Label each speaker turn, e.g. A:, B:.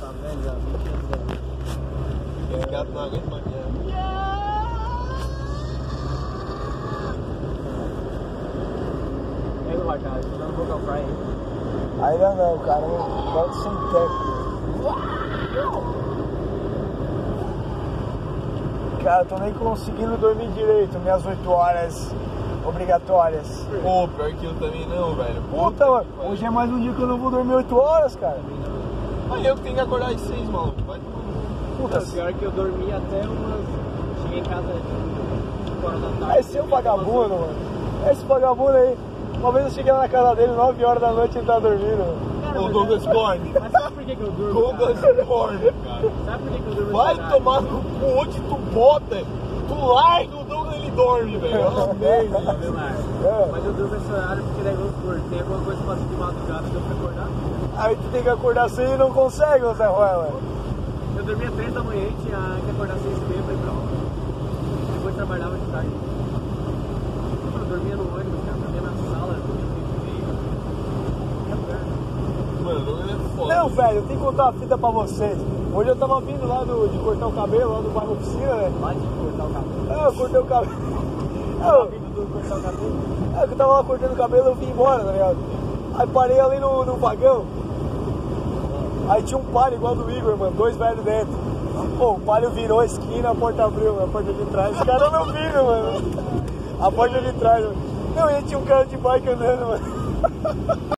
A: Tá velho, já 20 anos da vida.
B: Esse gato não aguenta mais.
A: E aí, Lacar, estudando Vocal Fry, hein?
C: Ainda não, cara. Volto sem tempo. Cara, tô nem conseguindo dormir direito, minhas 8 horas obrigatórias.
B: Pô, pior que eu também não, velho.
C: Puta, mano, hoje é mais um dia que eu não vou dormir 8 horas, cara.
B: Aí eu que tenho que acordar às 6, maluco. Vai tomar.
C: Puta,
A: Pior que eu dormi até umas... Cheguei em casa 5 horas da tarde.
C: esse é um vagabundo, mano. Esse vagabundo aí. Uma vez eu cheguei lá na casa dele, 9 horas da noite, ele tá dormindo, mano.
A: Cara,
B: O
A: mas
B: Douglas Borne.
A: Mas sabe por que eu durmo,
B: Douglas
A: cara?
B: Borne, cara.
A: Sabe por que eu durmo?
B: Vai
A: esse
B: tomar no cu, onde tu bota, tu larga o Douglas, ele dorme, velho. É uma merda.
A: horário? Mas eu durmo esse horário porque daí vamos supor, tem alguma coisa pra fazer de madrugada que eu pra acordar.
C: Aí tu tem que acordar cedo e não consegue, Zé Ruela.
A: Eu dormia 3 da manhã e tinha que acordar 6h30 pra ir pra aula. Depois trabalhava de tarde. Eu dormia no ônibus, cara, dormia na sala, dormia no
B: Mano, o Douglas é foda.
C: Não, velho, eu tenho que contar uma fita pra vocês. Hoje eu tava vindo lá de cortar o cabelo, lá do bairro Oficina, né?
A: Vai de cortar o cabelo.
C: Eu cortei o cabelo.
A: Vindo do cortar o cabelo.
C: Eu tava lá cortando o cabelo, eu vim embora, tá ligado? Aí parei ali no vagão. Aí tinha um palio igual do Igor, mano, 2 velhos dentro. Pô, o palio virou a esquina, a porta abriu, a porta de trás. Os caras não viram, mano. A porta de trás, mano. Não, e tinha um cara de bike andando, mano.